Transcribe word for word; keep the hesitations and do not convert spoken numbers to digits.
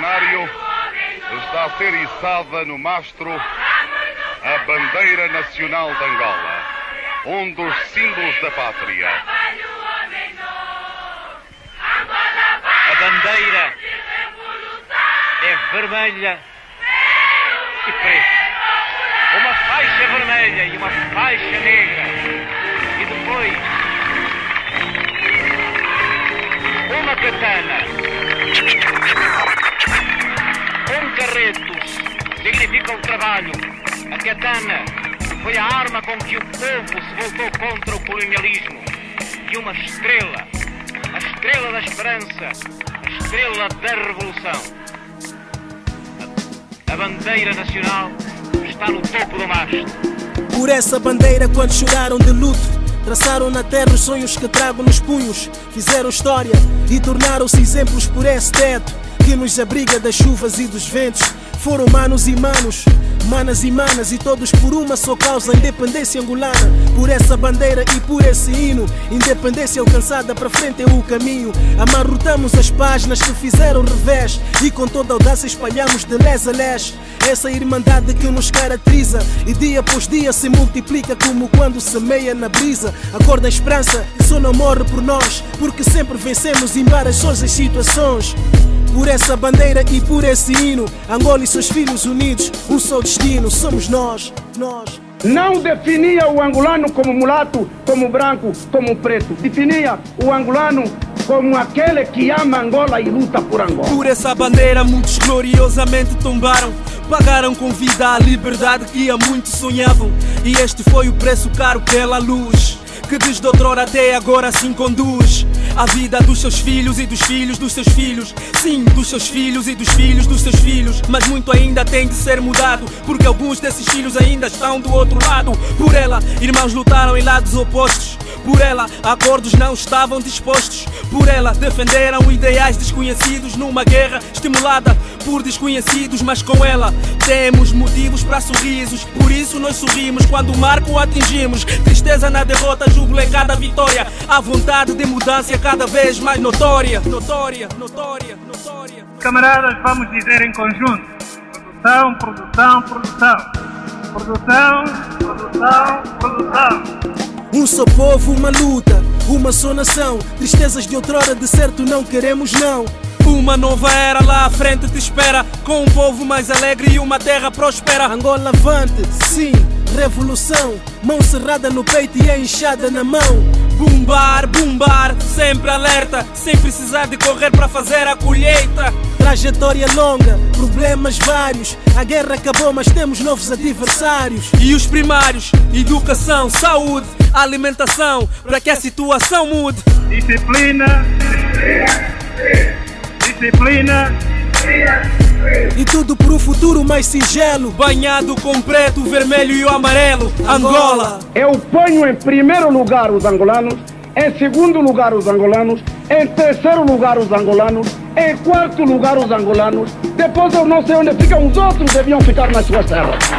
cenário está a ser içada no mastro a bandeira nacional de Angola, um dos símbolos da pátria. A bandeira é vermelha e preta. Uma faixa vermelha e uma faixa negra. E depois uma katana. Um carretos significa o trabalho. A katana foi a arma com que o povo se voltou contra o colonialismo. E uma estrela, a estrela da esperança, a estrela da revolução. A, a bandeira nacional está no topo do mastro. Por essa bandeira, quando choraram de luto, traçaram na terra os sonhos que trago nos punhos. Fizeram história e tornaram-se exemplos por esse teto que nos abriga das chuvas e dos ventos. Foram manos e manos, manas e manas, e todos por uma só causa, a independência angolana. Por essa bandeira e por esse hino, independência alcançada, para frente é o caminho. Amarrotamos as páginas que fizeram revés e com toda audácia espalhamos de les a les essa irmandade que nos caracteriza, e dia após dia se multiplica como quando semeia na brisa. A cor da esperança só não morre por nós, porque sempre vencemos em várias as situações. Por essa bandeira e por esse hino, Angola e seus filhos unidos, um só destino, somos nós, nós. Não definia o angolano como mulato, como branco, como preto. Definia o angolano como aquele que ama Angola e luta por Angola. Por essa bandeira muitos gloriosamente tombaram, pagaram com vida a liberdade que há muitos sonhavam. E este foi o preço caro pela luz, que desde outrora até agora assim conduz a vida dos seus filhos e dos filhos dos seus filhos. Sim, dos seus filhos e dos filhos dos seus filhos. Mas muito ainda tem de ser mudado, porque alguns desses filhos ainda estão do outro lado. Por ela, irmãos lutaram em lados opostos. Por ela, acordos não estavam dispostos. Por ela, defenderam ideais desconhecidos numa guerra estimulada por desconhecidos. Mas com ela, temos motivos para sorrisos. Por isso nós sorrimos quando o marco atingimos. Tristeza na derrota, júbilo em cada vitória. A vontade de mudança cada vez mais notória. Notória, notória, notória. Camaradas, vamos dizer em conjunto: produção, produção, produção. Produção, produção, produção. Um só povo, uma luta, uma só nação. Tristezas de outrora, de certo não queremos não. Uma nova era lá à frente te espera, com um povo mais alegre e uma terra próspera. Angola avante, sim, revolução. Mão cerrada no peito e a enxada na mão. Bumbar, bumbar, sempre alerta, sem precisar de correr para fazer a colheita. Trajetória longa, problemas vários. A guerra acabou, mas temos novos adversários. E os primários, educação, saúde, alimentação, para que a situação mude. Disciplina, disciplina, e tudo por um futuro mais singelo, banhado com preto, vermelho e o amarelo. Angola. Eu ponho em primeiro lugar os angolanos, em segundo lugar os angolanos, em terceiro lugar os angolanos, em quarto lugar os angolanos. Depois eu não sei onde ficam os outros, deviam ficar nas suas terras.